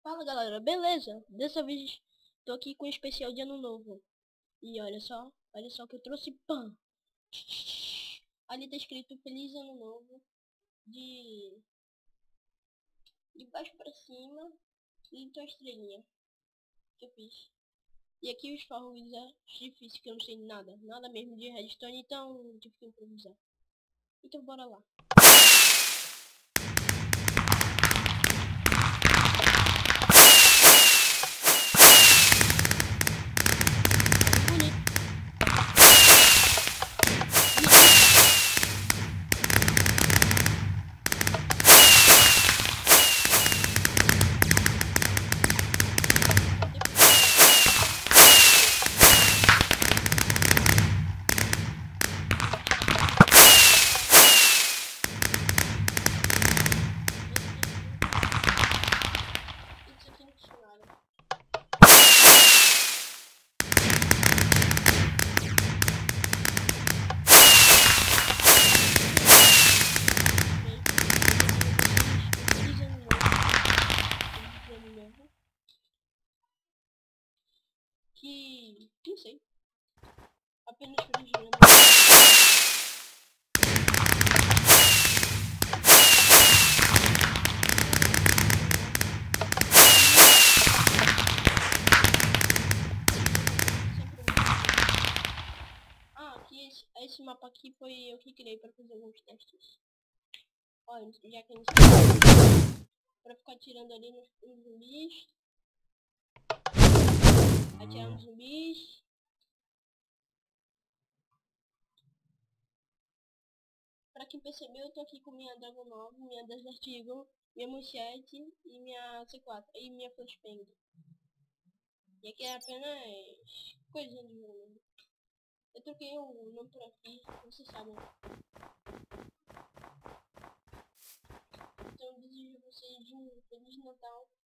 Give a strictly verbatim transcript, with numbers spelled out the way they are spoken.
Fala galera, beleza? Dessa vez tô aqui com um especial de ano novo. E olha só, olha só que eu trouxe pão. Ali tá escrito Feliz Ano Novo. De, de baixo pra cima. E tua estrelinha que eu fiz. E aqui os farros difíceis que eu não sei nada. Nada mesmo de redstone, então tive que improvisar. Então bora lá. Que... não sei. Apenas feliz ano novo. Ah, aqui esse, esse mapa aqui foi eu que criei para fazer alguns testes. Olha, já que a gente para ficar tirando ali nos, nos zumbis. Atirar nos zumbis. Pra quem percebeu, eu tô aqui com minha Dragon nove, minha Desert Eagle, minha Manchete e minha C quatro. E minha Flashbang. E aqui é apenas coisinha de jogo. Eu troquei o nome por aqui, vocês sabem. Então eu desejo a vocês um Feliz Natal.